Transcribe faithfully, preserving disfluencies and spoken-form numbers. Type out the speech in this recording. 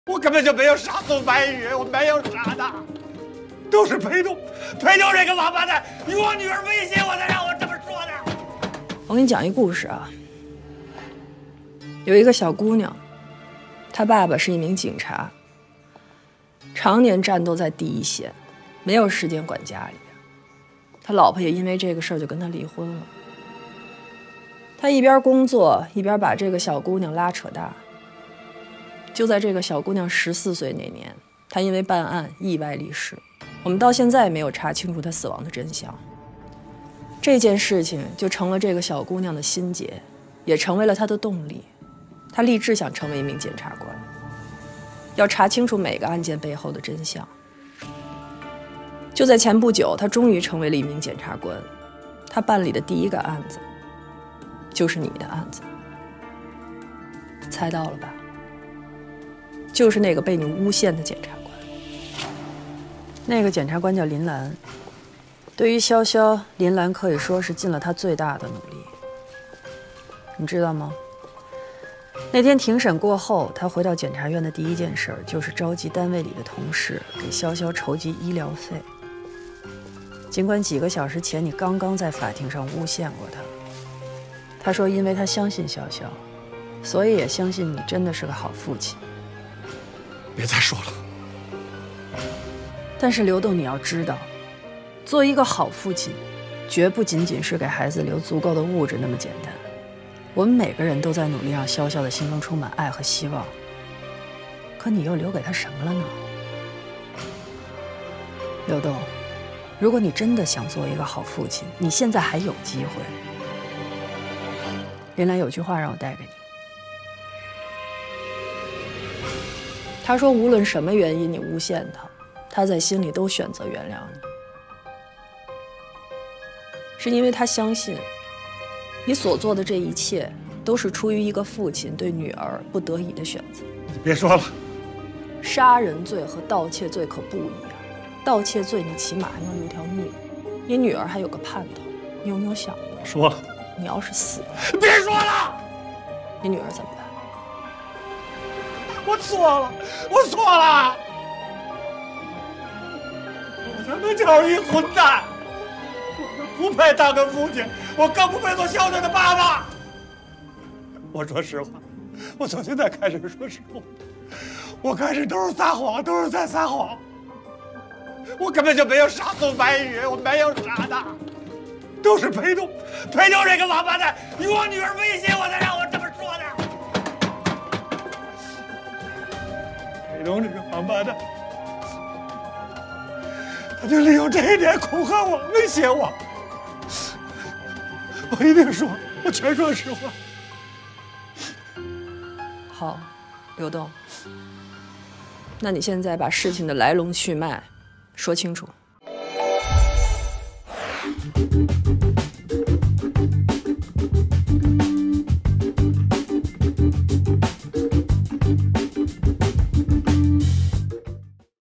我根本就没有杀宋白宇，我没有杀他，都是裴东，裴东这个王八蛋以我女儿威胁我才让我这么说的。 我给你讲一故事啊，有一个小姑娘，她爸爸是一名警察，常年战斗在第一线，没有时间管家里。他老婆也因为这个事儿就跟他离婚了。他一边工作一边把这个小姑娘拉扯大。就在这个小姑娘十四岁那年，她因为办案意外离世，我们到现在也没有查清楚她死亡的真相。这件事情就成了这个小姑娘的心结，也成为了她的动力。她立志想成为一名检察官，要查清楚每个案件背后的真相。就在前不久，她终于成为了一名检察官。她办理的第一个案子，就是你的案子。猜到了吧？就是那个被你诬陷的检察官。那个检察官叫林兰。对于潇潇，林兰可以说是尽了她最大的努力。你知道吗？那天庭审过后，她回到检察院的第一件事就是召集单位里的同事给潇潇筹集医疗费。尽管几个小时前你刚刚在法庭上诬陷过他，他说因为他相信潇潇，所以也相信你真的是个好父亲。 别再说了。 但是刘栋，你要知道，做一个好父亲，绝不仅仅是给孩子留足够的物质那么简单。我们每个人都在努力让潇潇的心中充满爱和希望，可你又留给他什么了呢？刘栋，如果你真的想做一个好父亲，你现在还有机会。林兰有句话让我带给你，他说无论什么原因你诬陷他，他在心里都选择原谅你，是因为他相信你所做的这一切都是出于一个父亲对女儿不得已的选择。 你别说了。 杀人罪和盗窃罪可不一样，盗窃罪你起码还能留条命，你女儿还有个盼头。你有没有想过？ 说了。 你要是死了， 别说了。 你女儿怎么办？ 我错了，我错了。我他妈就是一混蛋，我不配当个父亲，我更不配做孝顺的爸爸。我说实话，我从现在开始说实话，我开始都是撒谎，都是在撒谎。我根本就没有杀宋白宇，我没有杀他，都是裴东，裴东这个王八蛋以我女儿威胁我才让我这么说的。裴东这个王八蛋，他就利用这一点恐吓我、威胁我。我一定说，我全说实话。 好，刘栋，那你现在把事情的来龙去脉说清楚。